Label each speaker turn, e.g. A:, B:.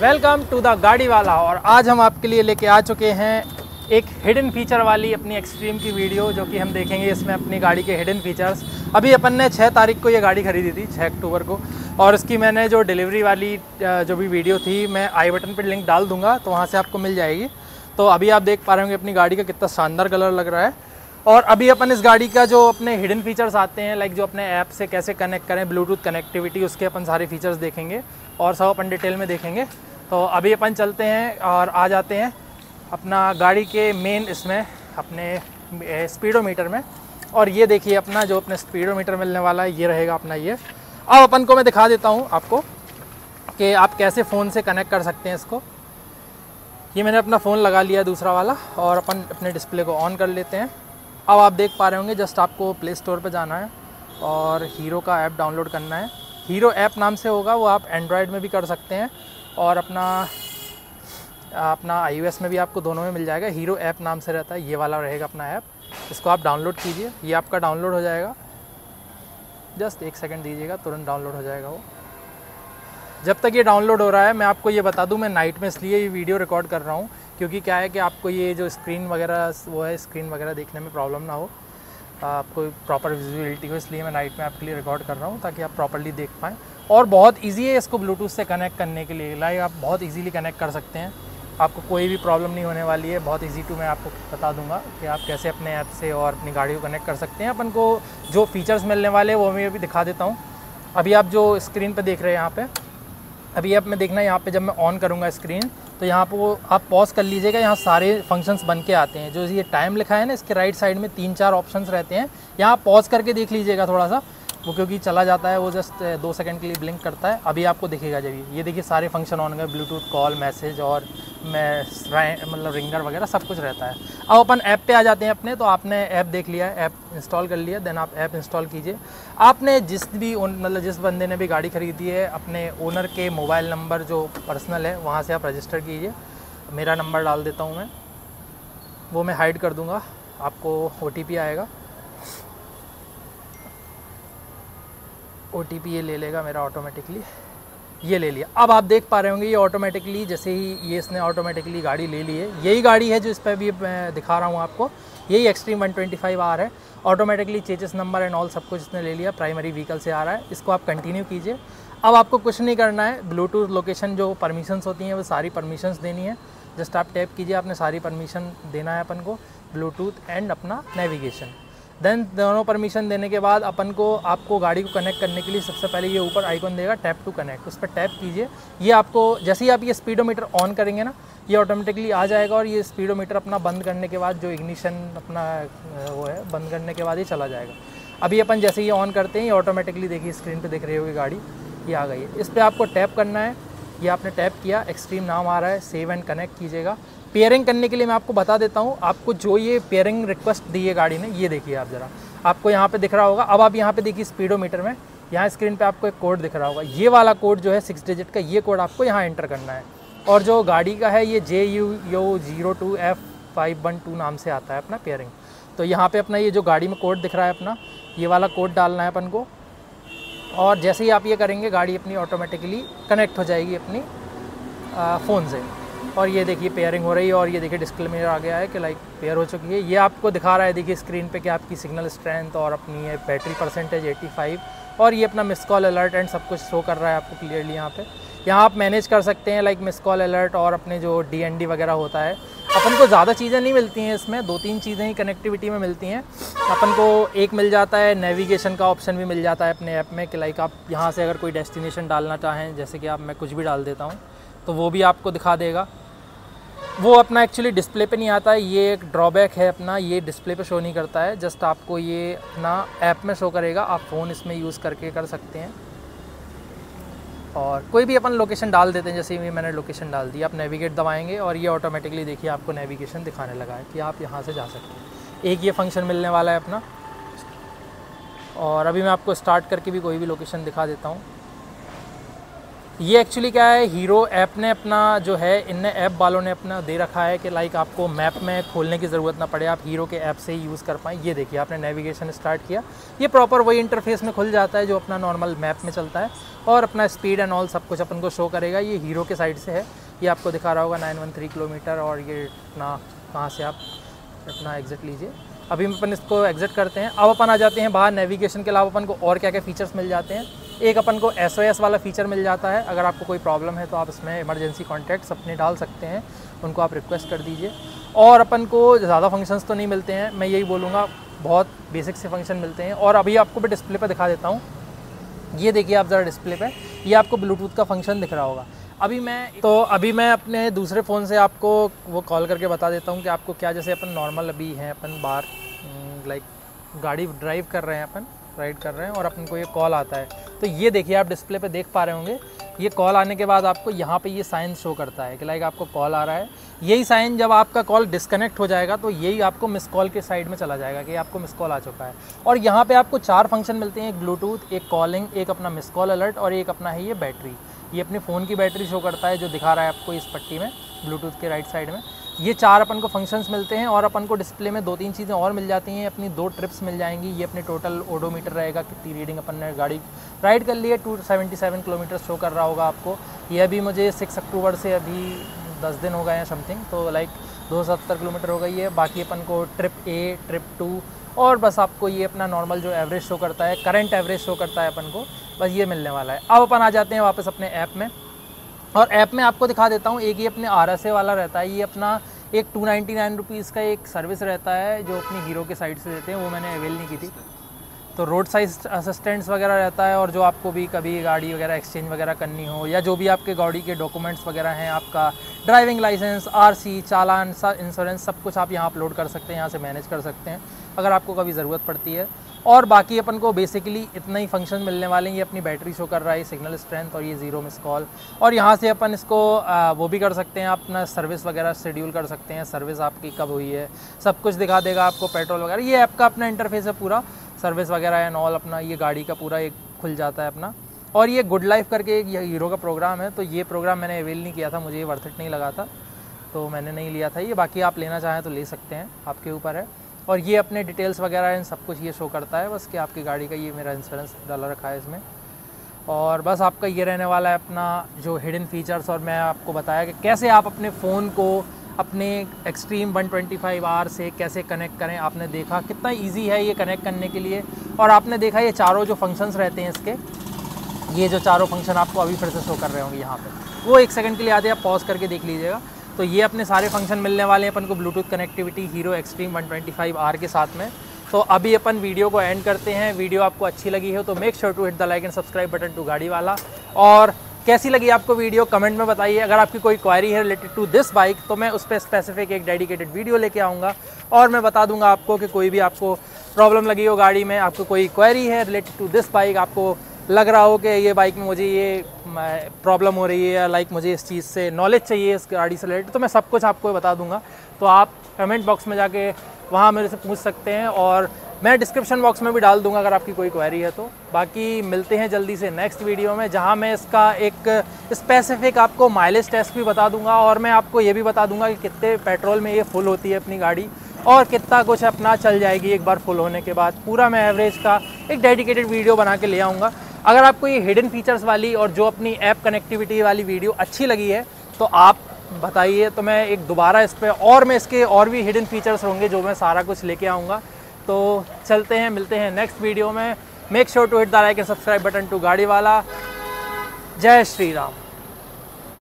A: Welcome to the गाड़ी वाला। और आज हम आपके लिए लेके आ चुके हैं एक हिडन फीचर वाली अपनी एक्सट्रीम की वीडियो, जो कि हम देखेंगे इसमें अपनी गाड़ी के हिडन फीचर्स। अभी अपन ने 6 तारीख को ये गाड़ी खरीदी थी, 6 अक्टूबर को, और इसकी मैंने जो डिलीवरी वाली जो भी वीडियो थी मैं आई बटन पर लिंक डाल दूंगा, तो वहाँ से आपको मिल जाएगी। तो अभी आप देख पा रहे होंगे अपनी गाड़ी का कितना शानदार कलर लग रहा है। और अभी अपन इस गाड़ी का जो अपने हिडन फीचर्स आते हैं, लाइक जो अपने ऐप से कैसे कनेक्ट करें, ब्लूटूथ कनेक्टिविटी, उसके अपन सारे फीचर्स देखेंगे और सब अपन डिटेल में देखेंगे। तो अभी अपन चलते हैं और आ जाते हैं अपना गाड़ी के मेन इसमें अपने स्पीडोमीटर में। और ये देखिए अपना जो अपने स्पीडोमीटर मिलने वाला है, ये रहेगा अपना ये। अब अपन को मैं दिखा देता हूँ आपको कि आप कैसे फ़ोन से कनेक्ट कर सकते हैं इसको। ये मैंने अपना फ़ोन लगा लिया दूसरा वाला, और अपन अपने डिस्प्ले को ऑन कर लेते हैं। अब आप देख पा रहे होंगे, जस्ट आपको प्ले स्टोर पे जाना है और हीरो का ऐप डाउनलोड करना है। हीरो ऐप नाम से होगा, वो आप एंड्रॉयड में भी कर सकते हैं और अपना iOS में भी आपको दोनों में मिल जाएगा। हीरो ऐप नाम से रहता है, ये वाला रहेगा अपना ऐप। इसको आप डाउनलोड कीजिए, ये आपका डाउनलोड हो जाएगा। जस्ट 1 सेकंड दीजिएगा, तुरंत डाउनलोड हो जाएगा वो। जब तक ये डाउनलोड हो रहा है, मैं आपको ये बता दूं, मैं नाइट में इसलिए ये वीडियो रिकॉर्ड कर रहा हूँ क्योंकि क्या है कि आपको ये जो स्क्रीन वगैरह वो है, स्क्रीन वगैरह देखने में प्रॉब्लम ना हो, आपको प्रॉपर विजिबिलिटी हो, इसलिए मैं नाइट में आपके लिए रिकॉर्ड कर रहा हूँ ताकि आप प्रॉपर्ली देख पाएँ। और बहुत ईजी है इसको ब्लूटूथ से कनेक्ट करने के लिए, लाइक आप बहुत ईजीली कनेक्ट कर सकते हैं, आपको कोई भी प्रॉब्लम नहीं होने वाली है। बहुत ईजी टू मैं आपको बता दूंगा कि आप कैसे अपने ऐप से और अपनी गाड़ी को कनेक्ट कर सकते हैं। अपन को जो फीचर्स मिलने वाले हैं वो मैं अभी दिखा देता हूँ। अभी आप जो स्क्रीन पर देख रहे हैं यहाँ पर, अभी आप में देखना है यहाँ पे, जब मैं ऑन करूँगा स्क्रीन तो यहाँ पे वो आप पॉज कर लीजिएगा। यहाँ सारे फंक्शंस बन के आते हैं। जो ये टाइम लिखा है ना, इसके राइट साइड में 3-4 ऑप्शंस रहते हैं। यहाँ पॉज करके देख लीजिएगा थोड़ा सा, वो क्योंकि चला जाता है, वो जस्ट 2 सेकंड के लिए ब्लिंक करता है। अभी आपको दिखेगा जब ये देखिए सारे फंक्शन ऑन गए, ब्लूटूथ, कॉल, मैसेज और मतलब रिंगर वगैरह सब कुछ रहता है। अब अपन ऐप पे आ जाते हैं अपने। तो आपने ऐप देख लिया है, ऐप इंस्टॉल कर लिया, देन आप ऐप इंस्टॉल कीजिए। आपने जिस बंदे ने भी गाड़ी खरीदी है, अपने ओनर के मोबाइल नंबर जो पर्सनल है वहाँ से आप रजिस्टर कीजिए। मेरा नंबर डाल देता हूँ मैं, वो मैं हाइड कर दूँगा, आपको OTP आएगा, OTP ये ले लेगा मेरा ऑटोमेटिकली, ये ले लिया। अब आप देख पा रहे होंगे ये ऑटोमेटिकली, जैसे ही ये इसने ऑटोमेटिकली गाड़ी ले ली है। यही गाड़ी है जो इस पर भी मैं दिखा रहा हूँ आपको, यही एक्सट्रीम 125R है। Automatically chassis number and all सब कुछ इसने ले लिया, प्राइमरी व्हीकल से आ रहा है। इसको आप कंटिन्यू कीजिए। अब आपको कुछ नहीं करना है, ब्लूटूथ लोकेशन जो परमिशंस होती हैं वो सारी परमिशंस देनी है। जस्ट आप टैप कीजिए, आपने सारी परमिशन देना है अपन को, ब्लूटूथ एंड अपना नेविगेशन। देन दोनों परमिशन देने के बाद अपन को आपको गाड़ी को कनेक्ट करने के लिए सबसे पहले ये ऊपर आइकन देगा टैप टू कनेक्ट, उस पर टैप कीजिए। ये आपको जैसे ही आप ये स्पीडोमीटर ऑन करेंगे ना, ये ऑटोमेटिकली आ जाएगा। और ये स्पीडोमीटर अपना बंद करने के बाद, जो इग्निशन अपना वो है, बंद करने के बाद ही चला जाएगा। अभी अपन जैसे ही ऑन करते हैं, ये ऑटोमेटिकली देखिए स्क्रीन पर दिख रही होगी गाड़ी, ये आ गई है। इस पर आपको टैप करना है, ये आपने टैप किया, एक्सट्रीम नाम आ रहा है, सेव एंड कनेक्ट कीजिएगा। पेयरिंग करने के लिए मैं आपको बता देता हूँ, आपको जो ये पेयरिंग रिक्वेस्ट दी है गाड़ी ने, ये देखिए आप ज़रा, आपको यहाँ पे दिख रहा होगा। अब आप यहाँ पे देखिए स्पीडोमीटर में, यहाँ स्क्रीन पे आपको एक कोड दिख रहा होगा, ये वाला कोड जो है 6 डिजिट का, ये कोड आपको यहाँ एंटर करना है। और जो गाड़ी का है ये JU02F512 नाम से आता है अपना पेयरिंग। तो यहाँ पे अपना ये जो गाड़ी में कोड दिख रहा है अपना, ये वाला कोड डालना है अपन को। और जैसे ही आप ये करेंगे, गाड़ी अपनी ऑटोमेटिकली कनेक्ट हो जाएगी अपनी फ़ोन से। और ये देखिए पेयरिंग हो रही है, और ये देखिए डिस्प्ले में आ गया है कि लाइक पेयर हो चुकी है। ये आपको दिखा रहा है देखिए स्क्रीन पे कि आपकी सिग्नल स्ट्रेंथ और अपनी ये बैटरी परसेंटेज 85, और ये अपना मिस कॉल अलर्ट एंड सब कुछ शो कर रहा है आपको क्लियरली यहाँ पे। यहाँ आप मैनेज कर सकते हैं लाइक मिस कॉल अलर्ट और अपने जो DND वगैरह होता है। अपन को ज़्यादा चीज़ें नहीं मिलती हैं इसमें, 2-3 चीज़ें ही कनेक्टिविटी में मिलती हैं। अपन को एक मिल जाता है नेविगेशन का ऑप्शन भी मिल जाता है अपने ऐप में, कि लाइक आप यहाँ से अगर कोई डेस्टिनेशन डालना चाहें, जैसे कि आप, मैं कुछ भी डाल देता हूँ तो वो भी आपको दिखा देगा। वो अपना एक्चुअली डिस्प्ले पे नहीं आता है, ये एक ड्रॉबैक है अपना, ये डिस्प्ले पे शो नहीं करता है, जस्ट आपको ये अपना ऐप में शो करेगा। आप फ़ोन इसमें यूज़ करके कर सकते हैं। और कोई भी अपन लोकेशन डाल देते हैं, जैसे मैंने लोकेशन डाल दी, आप नेविगेट दबाएंगे और ये ऑटोमेटिकली देखिए आपको नेविगेशन दिखाने लगा है कि आप यहाँ से जा सकते हैं। एक ये फंक्शन मिलने वाला है अपना। और अभी मैं आपको स्टार्ट करके भी कोई भी लोकेशन दिखा देता हूँ। ये एक्चुअली क्या है, हीरो ऐप ने अपना जो है, इनने ऐप वालों ने अपना दे रखा है कि लाइक आपको मैप में खोलने की ज़रूरत ना पड़े, आप हीरो के ऐप से ही यूज़ कर पाएँ। ये देखिए आपने नेविगेशन स्टार्ट किया, ये प्रॉपर वही इंटरफेस में खुल जाता है जो अपना नॉर्मल मैप में चलता है, और अपना स्पीड एंड ऑल सब कुछ अपन को शो करेगा। ये हीरो के साइड से है, ये आपको दिखा रहा होगा 913 किलोमीटर, और ये अपना कहाँ से आप अपना एग्जिट लीजिए। अभी अपन इसको एग्जिट करते हैं। अब अपन आ जाते हैं बाहर। नेविगेशन के अलावा अपन को और क्या क्या फीचर्स मिल जाते हैं। एक अपन को SOS वाला फीचर मिल जाता है, अगर आपको कोई प्रॉब्लम है तो आप इसमें इमरजेंसी कॉन्टैक्ट्स अपने डाल सकते हैं, उनको आप रिक्वेस्ट कर दीजिए। और अपन को ज़्यादा फंक्शंस तो नहीं मिलते हैं, मैं यही बोलूँगा, बहुत बेसिक से फंक्शन मिलते हैं। और अभी आपको मैं डिस्प्ले पर दिखा देता हूँ, ये देखिए आप ज़रा डिस्प्ले पे, ये आपको ब्लूटूथ का फंक्शन दिख रहा होगा। अभी मैं अपने दूसरे फ़ोन से आपको वो कॉल करके बता देता हूँ कि आपको क्या, जैसे अपन नॉर्मल अभी हैं, अपन बाहर लाइक गाड़ी ड्राइव कर रहे हैं, अपन राइड कर रहे हैं, और अपन को ये कॉल आता है, तो ये देखिए आप डिस्प्ले पे देख पा रहे होंगे, ये कॉल आने के बाद आपको यहाँ पे ये साइन शो करता है कि लाइक आपको कॉल आ रहा है। यही साइन जब आपका कॉल डिस्कनेक्ट हो जाएगा तो यही आपको मिस कॉल के साइड में चला जाएगा कि आपको मिस कॉल आ चुका है। और यहाँ पे आपको 4 फंक्शन मिलते हैं, एक ब्लूटूथ, एक कॉलिंग, एक अपना मिस कॉल अलर्ट, और एक अपना है ये बैटरी। ये अपने फ़ोन की बैटरी शो करता है जो दिखा रहा है आपको इस पट्टी में, ब्लूटूथ के राइट साइड में। ये 4 अपन को फंक्शंस मिलते हैं, और अपन को डिस्प्ले में 2-3 चीज़ें और मिल जाती हैं। अपनी 2 ट्रिप्स मिल जाएंगी, ये अपने टोटल ओडोमीटर रहेगा, कितनी रीडिंग अपन ने गाड़ी राइड कर ली है। 277 किलोमीटर शो कर रहा होगा आपको। ये अभी मुझे 6 अक्टूबर से अभी 10 दिन हो गए हैं समथिंग, तो लाइक 270 किलोमीटर हो गई है। बाकी अपन को ट्रिप A, ट्रिप 2, और बस आपको ये अपना नॉर्मल जो एवरेज शो करता है, करंट एवरेज शो करता है अपन को, बस ये मिलने वाला है। अब अपन आ जाते हैं वापस अपने ऐप में, और ऐप में आपको दिखा देता हूँ। एक ये अपने RSA वाला रहता है, ये अपना एक 299 रुपीज़ का एक सर्विस रहता है जो अपनी हीरो के साइड से देते हैं, वो मैंने अवेल नहीं की थी। तो रोड साइड असिस्टेंट्स वगैरह रहता है, और जो आपको भी कभी गाड़ी वगैरह एक्सचेंज वगैरह करनी हो, या जो भी आपके गाड़ी के डॉक्यूमेंट्स वगैरह हैं, आपका ड्राइविंग लाइसेंस, RC, चालान, इंश्योरेंस, सब कुछ आप यहाँ अपलोड कर सकते हैं, यहाँ से मैनेज कर सकते हैं अगर आपको कभी ज़रूरत पड़ती है। और बाकी अपन को बेसिकली इतना ही फंक्शन मिलने वाले हैं। ये अपनी बैटरी शो कर रहा है, सिग्नल स्ट्रेंथ, और ये 0 मिस कॉल। और यहाँ से अपन इसको वो भी कर सकते हैं, अपना सर्विस वगैरह शेड्यूल कर सकते हैं, सर्विस आपकी कब हुई है, सब कुछ दिखा देगा आपको, पेट्रोल वगैरह। ये ऐप का अपना इंटरफेस है पूरा, सर्विस वगैरह एंड ऑल अपना ये गाड़ी का पूरा एक खुल जाता है अपना। और ये गुड लाइफ करके एक हीरो का प्रोग्राम है, तो ये प्रोग्राम मैंने अवेल नहीं किया था, मुझे ये वर्थ इट नहीं लगा था, तो मैंने नहीं लिया था ये। बाकी आप लेना चाहें तो ले सकते हैं, आपके ऊपर है। और ये अपने डिटेल्स वगैरह इन सब कुछ ये शो करता है, बस कि आपकी गाड़ी का ये मेरा इंश्योरेंस डाला रखा है इसमें। और बस आपका ये रहने वाला है अपना जो हिडन फीचर्स। और मैं आपको बताया कि कैसे आप अपने फ़ोन को अपने एक्सट्रीम 125R से कैसे कनेक्ट करें। आपने देखा कितना इजी है ये कनेक्ट करने के लिए, और आपने देखा ये चारों जो फंक्शंस रहते हैं इसके, ये जो चारों फंक्शन आपको अभी फिर से शो कर रहे होंगे यहाँ पे, वो 1 सेकंड के लिए आते हैं, आप पॉज करके देख लीजिएगा। तो ये अपने सारे फंक्शन मिलने वाले हैं अपन को Bluetooth connectivity hero extreme 125R के साथ में। तो अभी अपन वीडियो को एंड करते हैं। वीडियो आपको अच्छी लगी हो तो make sure to hit the like and subscribe button to Gaadi Wala. और कैसी लगी आपको वीडियो कमेंट में बताइए। अगर आपकी कोई क्वेरी है रिलेटेड टू दिस बाइक तो मैं उस पर स्पेसिफिक एक डेडिकेटेड वीडियो लेके आऊँगा, और मैं बता दूंगा आपको कि कोई भी आपको प्रॉब्लम लगी हो गाड़ी में, आपको कोई क्वेरी है रिलेटेड टू दिस बाइक, आपको लग रहा हो कि ये बाइक में मुझे ये प्रॉब्लम हो रही है, या लाइक मुझे इस चीज़ से नॉलेज चाहिए इस गाड़ी से रिलेटेड, तो मैं सब कुछ आपको बता दूंगा। तो आप कमेंट बॉक्स में जाके वहाँ मेरे से पूछ सकते हैं, और मैं डिस्क्रिप्शन बॉक्स में भी डाल दूंगा अगर आपकी कोई क्वेरी है तो। बाकी मिलते हैं जल्दी से नेक्स्ट वीडियो में, जहाँ मैं इसका एक स्पेसिफिक आपको माइलेज टेस्ट भी बता दूंगा, और मैं आपको ये भी बता दूंगा कि कितने पेट्रोल में ये फुल होती है अपनी गाड़ी, और कितना कुछ अपना चल जाएगी एक बार फुल होने के बाद। पूरा मैं एवरेज का एक डेडिकेटेड वीडियो बना के ले आऊँगा। अगर आपको ये हिडन फीचर्स वाली और जो अपनी ऐप कनेक्टिविटी वाली वीडियो अच्छी लगी है तो आप बताइए, तो मैं एक दोबारा इस पर, और मैं इसके और भी हिडन फीचर्स होंगे जो मैं सारा कुछ लेके आऊँगा। तो चलते हैं, मिलते हैं नेक्स्ट वीडियो में। Make sure to hit the like and subscribe button to Gaadi Wala. जय श्री राम।